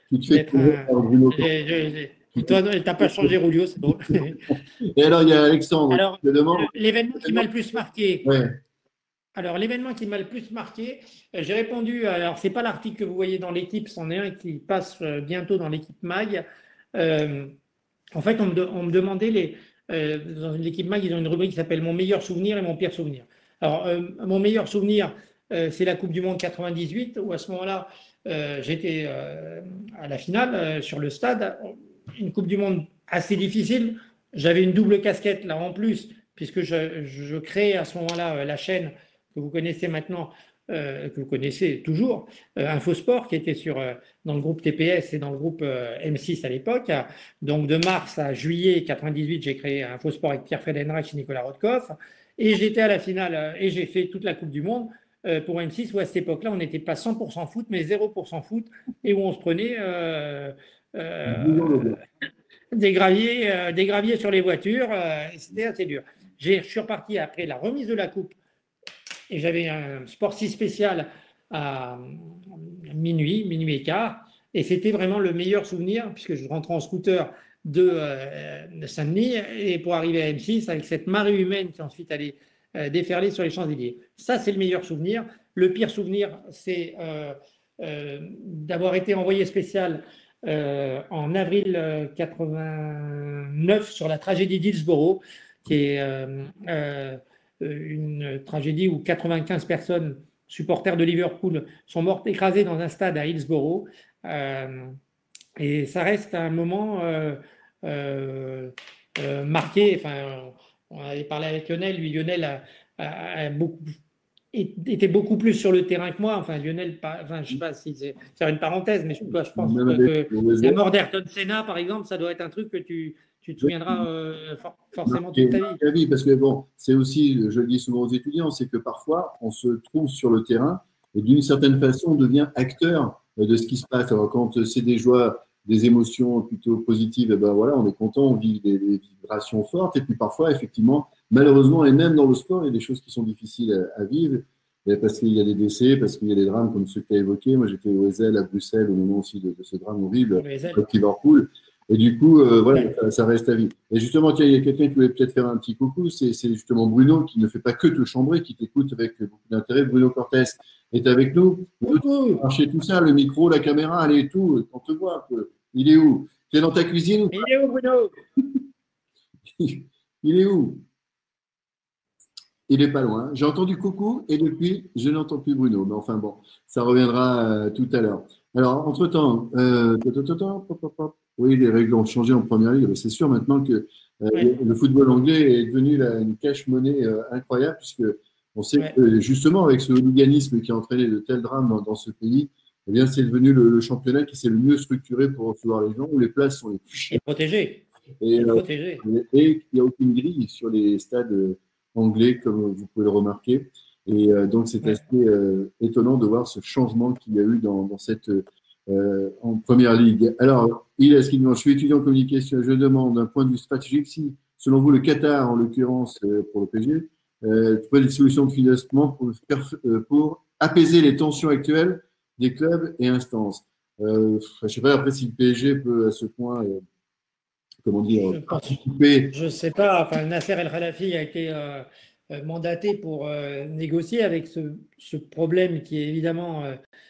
Speaker 3: toi, t'as pas changé, Rulio, c'est bon.
Speaker 2: Et alors, il y a Alexandre.
Speaker 3: Alors,
Speaker 2: qui demande.
Speaker 3: l'événement qui m'a le plus marqué.
Speaker 2: Ouais.
Speaker 3: Alors, l'événement qui m'a le plus marqué, j'ai répondu. Alors, c'est pas l'article que vous voyez dans l'équipe, c'en est un qui passe bientôt dans l'équipe MAG. En fait, on me demandait dans l'équipe MAG, ils ont une rubrique qui s'appelle Mon meilleur souvenir et mon pire souvenir. Alors, mon meilleur souvenir, c'est la Coupe du Monde 98, où à ce moment-là, j'étais à la finale sur le stade. Une Coupe du Monde assez difficile. J'avais une double casquette là en plus, puisque je créais à ce moment-là la chaîne que vous connaissez maintenant, que vous connaissez toujours, Infosport, qui était dans le groupe TPS et dans le groupe M6 à l'époque. Donc de mars à juillet 98, j'ai créé Infosport avec Pierre Friedenreich et Nicolas Rotkopf. Et j'étais à la finale et j'ai fait toute la Coupe du Monde pour M6, où à cette époque-là, on n'était pas 100% foot, mais 0% foot, et où on se prenait des graviers sur les voitures. C'était assez dur. Je suis reparti après la remise de la Coupe. Et j'avais un sport 6 spécial à minuit et quart. Et c'était vraiment le meilleur souvenir, puisque je rentrais en scooter de Saint-Denis et pour arriver à M6 avec cette marée humaine qui ensuite allait déferler sur les Champs-Élysées. Ça, c'est le meilleur souvenir. Le pire souvenir, c'est d'avoir été envoyé spécial en avril 89 sur la tragédie d'Hillsborough, qui est une tragédie où 95 personnes, supporters de Liverpool, sont mortes écrasées dans un stade à Hillsborough. Et ça reste un moment marqué. Enfin, on avait parlé avec Lionel. Lui, Lionel était beaucoup plus sur le terrain que moi. Enfin, Lionel, je ne sais pas si c'est faire une parenthèse, mais je pense que la mort d'Ayrton Senna, par exemple, ça doit être un truc que tu te souviendras forcément toute ta vie.
Speaker 2: Parce que bon, c'est aussi, je le dis souvent aux étudiants, c'est que parfois, on se trouve sur le terrain et d'une certaine façon, on devient acteur de ce qui se passe. Alors, quand c'est des joies, des émotions plutôt positives, et ben voilà, on est content, on vit des vibrations fortes. Et puis parfois, effectivement, malheureusement, et même dans le sport, il y a des choses qui sont difficiles à vivre, parce qu'il y a des décès, parce qu'il y a des drames comme ceux que tu as évoqués. Moi, j'étais au Ezel à Bruxelles au moment aussi de ce drame horrible avec Liverpool. Et du coup, voilà, ça reste à vie. Et justement, il y a quelqu'un qui voulait peut-être faire un petit coucou, c'est justement Bruno, qui ne fait pas que te chambrer, qui t'écoute avec beaucoup d'intérêt. Bruno Cortés est avec nous. Marchez tout ça, le micro, la caméra, allez, tout, on te voit un peu. Il est où? Tu es dans ta cuisine?
Speaker 3: Il est où, Bruno?
Speaker 2: Il est où? Il n'est pas loin. J'ai entendu coucou et depuis, je n'entends plus Bruno. Mais enfin bon, ça reviendra tout à l'heure. Alors, entre-temps, oui, les règles ont changé en première ligue. C'est sûr maintenant que le football anglais est devenu une cache-monnaie incroyable, puisque on sait que justement, avec ce hooliganisme qui a entraîné de tels drames dans ce pays, eh bien, c'est devenu le championnat qui s'est le mieux structuré pour recevoir les gens, où les places sont les plus chères.
Speaker 3: Et protégées.
Speaker 2: Et il n'y a aucune grille sur les stades anglais, comme vous pouvez le remarquer. Et donc, c'est assez étonnant de voir ce changement qu'il y a eu dans cette en première ligue. Alors, je suis étudiant en communication. Je demande, d'un point de vue stratégique, si, selon vous, le Qatar, en l'occurrence pour le PSG, trouver des solutions de financement pour apaiser les tensions actuelles des clubs et instances. Je ne sais pas après si le PSG peut à ce point, comment dire, participer.
Speaker 3: Je ne sais pas. Enfin, Nasser El Khelaïfi a été mandaté pour négocier avec ce problème qui est évidemment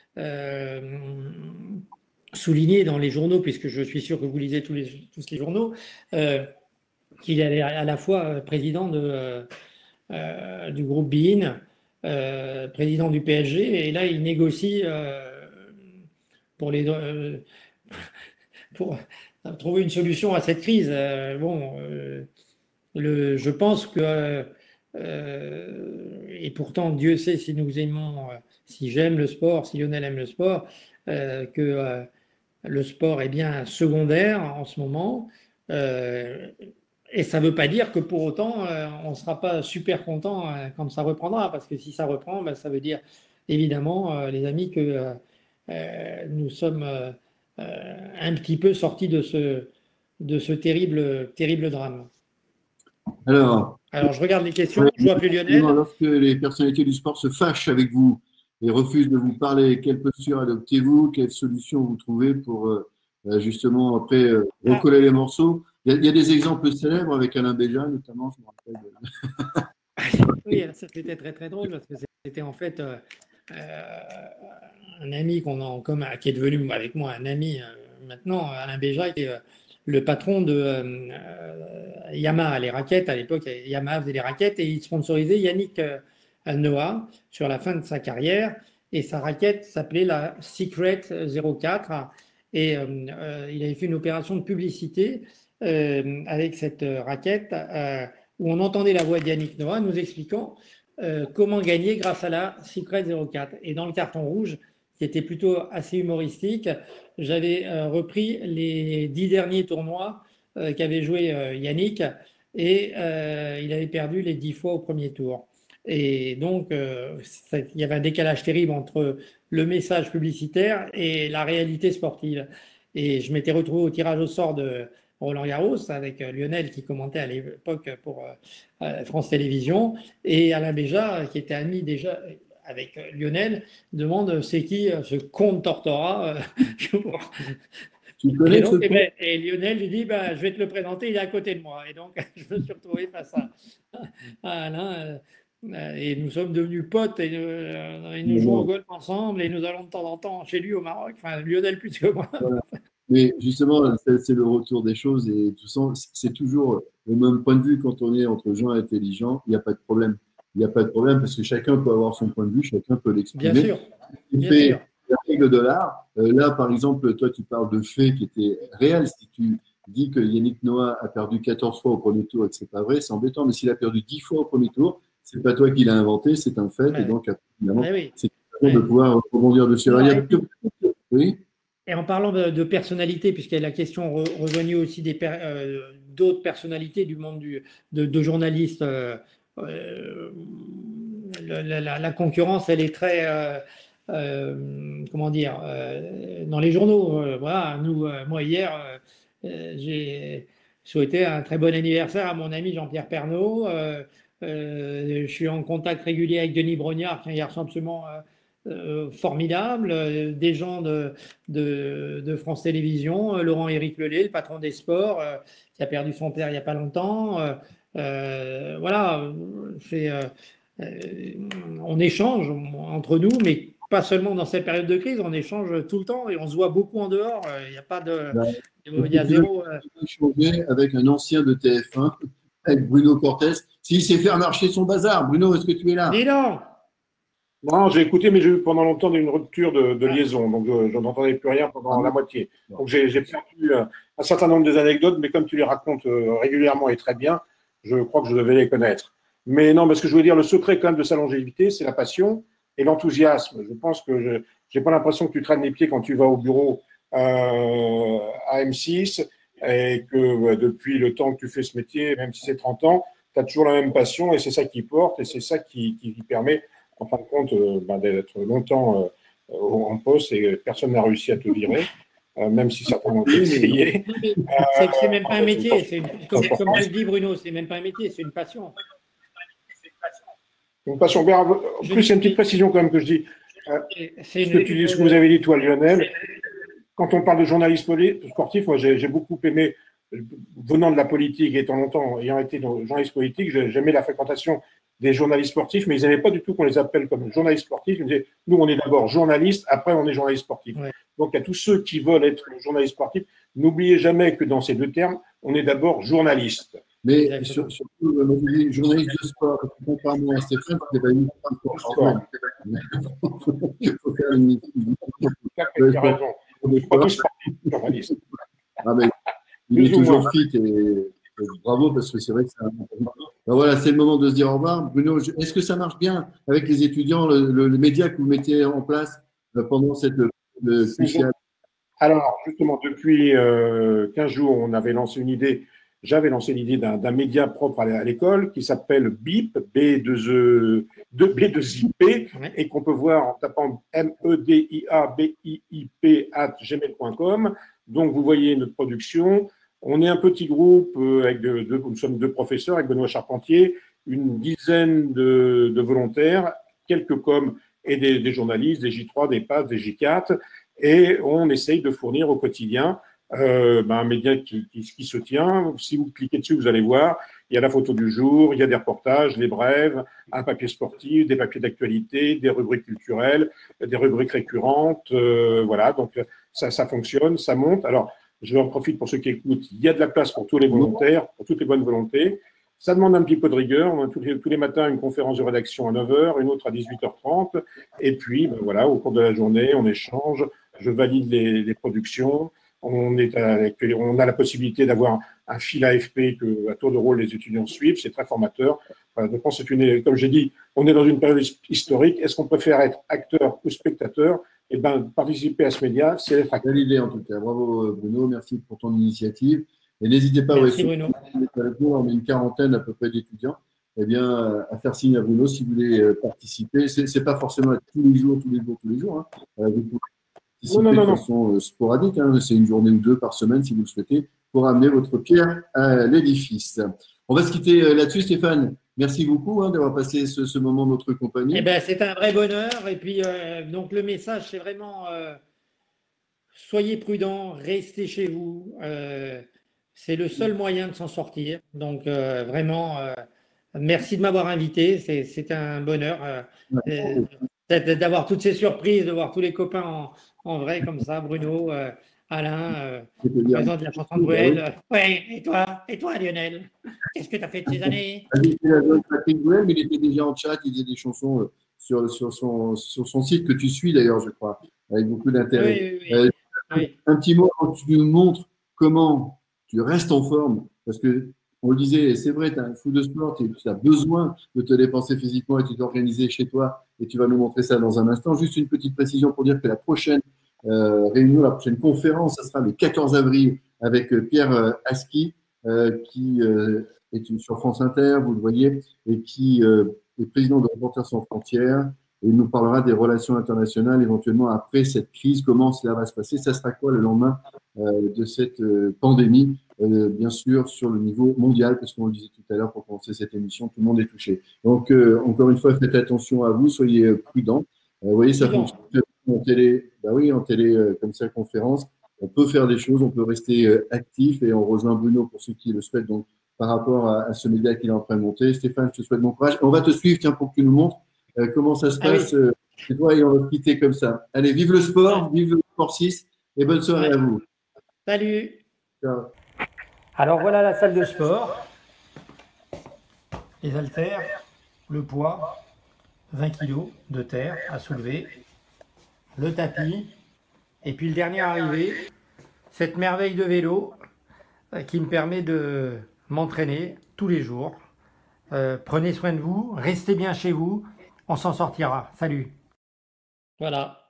Speaker 3: souligné dans les journaux, puisque je suis sûr que vous lisez tous les journaux, qu'il est à la fois président du groupe BeIN, président du PSG, et là il négocie pour trouver une solution à cette crise. Je pense que et pourtant Dieu sait si nous aimons, si j'aime le sport, si Lionel aime le sport, que le sport est bien secondaire en ce moment. Et ça ne veut pas dire que pour autant, on ne sera pas super content quand ça reprendra, parce que si ça reprend, ben, ça veut dire évidemment, les amis, que nous sommes un petit peu sortis de ce terrible drame. Alors, je regarde les questions, je vois plus Lionel.
Speaker 2: Lorsque les personnalités du sport se fâchent avec vous et refusent de vous parler, quelle posture adoptez-vous? Quelle solution vous trouvez pour justement après recoller les morceaux? Il y a des exemples célèbres avec Alain Béja, notamment, je me rappelle.
Speaker 3: Oui, ça c'était très très drôle parce que c'était en fait un ami qu'on a en commun, qui est devenu avec moi un ami maintenant, Alain Béja, qui est le patron de Yamaha, les raquettes. À l'époque, Yamaha faisait les raquettes et il sponsorisait Yannick Noah sur la fin de sa carrière. Et sa raquette s'appelait la Secret 04. Et il avait fait une opération de publicité avec cette raquette où on entendait la voix de Yannick Noah nous expliquant comment gagner grâce à la Secret 04. Et dans le carton rouge, qui était plutôt assez humoristique, j'avais repris les 10 derniers tournois qu'avait joué Yannick, et il avait perdu les 10 fois au premier tour. Et donc, il y avait un décalage terrible entre le message publicitaire et la réalité sportive. Et je m'étais retrouvé au tirage au sort de Roland Garros avec Lionel qui commentait à l'époque pour France Télévisions, et Alain Béja, qui était ami déjà avec Lionel, demande c'est qui ce comte Tortora.
Speaker 2: Tu connais
Speaker 3: Et Lionel lui dit je vais te le présenter, il est à côté de moi. Et donc je me suis retrouvé face à Alain. Et nous sommes devenus potes et nous jouons au golf ensemble et nous allons de temps en temps chez lui au Maroc. Enfin, Lionel plus que moi.
Speaker 2: Voilà. Mais justement, c'est le retour des choses et tout ça, c'est toujours le même point de vue quand on est entre gens intelligents. Il n'y a pas de problème. Il n'y a pas de problème parce que chacun peut avoir son point de vue, chacun peut l'exprimer.
Speaker 3: Bien sûr.
Speaker 2: La règle de l'art. Là, par exemple, toi, tu parles de faits qui étaient réels. Si tu dis que Yannick Noah a perdu 14 fois au premier tour et que ce n'est pas vrai, c'est embêtant. Mais s'il a perdu 10 fois au premier tour, ce n'est pas toi qui l'as inventé, c'est un fait. Ouais. Et donc, évidemment, c'est important de pouvoir rebondir dessus. Alors, oui.
Speaker 3: Et en parlant de personnalité, puisque la question rejoignait aussi d'autres personnalités du monde de journalistes, la concurrence, elle est très, comment dire, dans les journaux. Voilà, moi hier, j'ai souhaité un très bon anniversaire à mon ami Jean-Pierre Pernaut. Je suis en contact régulier avec Denis Brognard, qui est un garçon absolument formidable, des gens de France Télévisions, Laurent-Éric Lelay, le patron des sports, qui a perdu son père il n'y a pas longtemps. Voilà, on échange entre nous, mais pas seulement dans cette période de crise, on échange tout le temps et on se voit beaucoup en dehors. Il n'y a pas de... Il y a zéro...
Speaker 2: échanger avec un ancien de TF1, avec Bruno Cortès, s'il sait faire marcher son bazar. Bruno, est-ce que tu es là?
Speaker 3: Dis donc.
Speaker 8: Non, j'ai écouté, mais j'ai eu pendant longtemps une rupture de liaison, donc je n'entendais plus rien pendant la moitié. Donc j'ai perdu un certain nombre d'anecdotes, mais comme tu les racontes régulièrement et très bien, je crois que je devais les connaître. Mais non, parce que je voulais dire, le secret quand même de sa longévité, c'est la passion et l'enthousiasme. Je pense que je n'ai pas l'impression que tu traînes les pieds quand tu vas au bureau à M6 et que depuis le temps que tu fais ce métier, même si c'est 30 ans, tu as toujours la même passion et c'est ça qui porte et c'est ça qui permet en fin de compte, d'être longtemps en poste et personne n'a réussi à te virer, même si certains ont essayé.
Speaker 3: C'est même pas un métier, comme tu le dis Bruno, c'est même pas un métier, c'est une passion.
Speaker 8: Donc, passons. En plus, il y a une petite précision quand même que je dis. Ce que vous avez dit, toi, Lionel, quand on parle de journaliste sportif, moi, j'ai beaucoup aimé, venant de la politique, étant longtemps, ayant été journaliste politique, j'aimais la fréquentation des journalistes sportifs, mais ils n'aimaient pas du tout qu'on les appelle comme journalistes sportifs. Ils me disaient, nous, on est d'abord journalistes, après, on est journalistes sportifs. Ouais. Donc, à tous ceux qui veulent être journalistes sportifs, n'oubliez jamais que dans ces deux termes, on est d'abord journaliste.
Speaker 2: Mais surtout, journaliste de sport, contrairement à Stéphane, qui n'est pas une sport. Il faut faire une.
Speaker 8: Tu as raison. On n'est pas tous sportifs, journalistes.
Speaker 2: Ah, mais il est toujours fit et bravo parce que c'est vrai que c'est un. Ben voilà, c'est le moment de se dire au revoir. Bruno, est-ce que ça marche bien avec les étudiants, le média que vous mettez en place pendant cette spéciale?
Speaker 8: Alors, justement, depuis 15 jours, j'avais lancé l'idée d'un média propre à l'école qui s'appelle BIP, B2IP, et qu'on peut voir en tapant mediabip@gmail.com. Donc, vous voyez notre production. On est un petit groupe, nous sommes 2 professeurs avec Benoît Charpentier, une dizaine de volontaires, quelques coms et des journalistes, des J3, des PAS, des J4, et on essaye de fournir au quotidien un média qui se tient. Si vous cliquez dessus, vous allez voir, il y a la photo du jour, il y a des reportages, des brèves, un papier sportif, des papiers d'actualité, des rubriques culturelles, des rubriques récurrentes. Voilà, donc ça fonctionne, ça monte. Alors, je en profite pour ceux qui écoutent, il y a de la place pour tous les volontaires, pour toutes les bonnes volontés. Ça demande un petit peu de rigueur. On a tous les matins une conférence de rédaction à 9h, une autre à 18h30. Et puis, voilà, au cours de la journée, on échange, je valide les productions. On a la possibilité d'avoir un fil AFP que, à tour de rôle, les étudiants suivent. C'est très formateur. Voilà, je pense que comme j'ai dit, on est dans une période historique. Est-ce qu'on préfère être acteur ou spectateur? Eh bien, participer à ce média, c'est être acteur.
Speaker 2: Belle idée, en tout cas. Bravo, Bruno. Merci pour ton initiative. Et n'hésitez pas,
Speaker 3: merci, Bruno.
Speaker 2: On est une quarantaine à peu près d'étudiants. Eh bien, à faire signe à Bruno si vous voulez participer. C'est pas forcément tous les jours. Hein. Vous pouvez participer de façon sporadique. Hein. C'est une journée ou 2 par semaine, si vous le souhaitez, pour amener votre pierre à l'édifice. On va se quitter là-dessus, Stéphane. Merci beaucoup d'avoir passé ce moment en notre compagnie.
Speaker 3: Eh ben, c'est un vrai bonheur. Et puis, donc, le message, c'est vraiment soyez prudents, restez chez vous. C'est le seul moyen de s'en sortir. Donc, vraiment, merci de m'avoir invité. C'est un bonheur d'avoir toutes ces surprises, de voir tous les copains en vrai comme ça, Bruno, Alain, président de la chanson de Bruel. Ouais, et toi, Lionel, qu'est-ce que tu as fait de ces années?
Speaker 2: Patrick Bruel, mais il était déjà en chat, il faisait des chansons sur son site que tu suis d'ailleurs, je crois, avec beaucoup d'intérêt. Oui. Un petit mot quand tu nous montres comment tu restes en forme, parce que on le disait, c'est vrai, tu es un fou de sport, tu as besoin de te dépenser physiquement et de t'organiser chez toi, et tu vas nous montrer ça dans un instant. Juste une petite précision pour dire que la prochaine réunion, la prochaine conférence, ça sera le 14 avril avec Pierre Aski, qui est sur France Inter, vous le voyez, et qui est président de Reporters sans frontières. Et il nous parlera des relations internationales, éventuellement après cette crise, comment cela va se passer. Ça sera quoi le lendemain de cette pandémie, bien sûr, sur le niveau mondial, parce qu'on le disait tout à l'heure pour commencer cette émission, tout le monde est touché. Donc, encore une fois, faites attention à vous, soyez prudents. Vous voyez, ça fonctionne en télé, en télé comme ça, conférence. On peut faire des choses, on peut rester actif et on rejoint Bruno pour ceux qui le souhaitent. Donc, par rapport à ce média qu'il est en train de monter. Stéphane, je te souhaite bon courage. On va te suivre, tiens, pour que tu nous montres comment ça se passe chez toi et on va te quitter comme ça. Allez, vive le sport, vive le Sport 6 et bonne soirée à vous.
Speaker 3: Salut.
Speaker 2: Ciao.
Speaker 3: Alors voilà la salle de sport. Les haltères, le poids, 20 kg de terre à soulever, le tapis et puis le dernier arrivé, cette merveille de vélo qui me permet de m'entraîner tous les jours. Prenez soin de vous, restez bien chez vous. On s'en sortira. Salut. Voilà.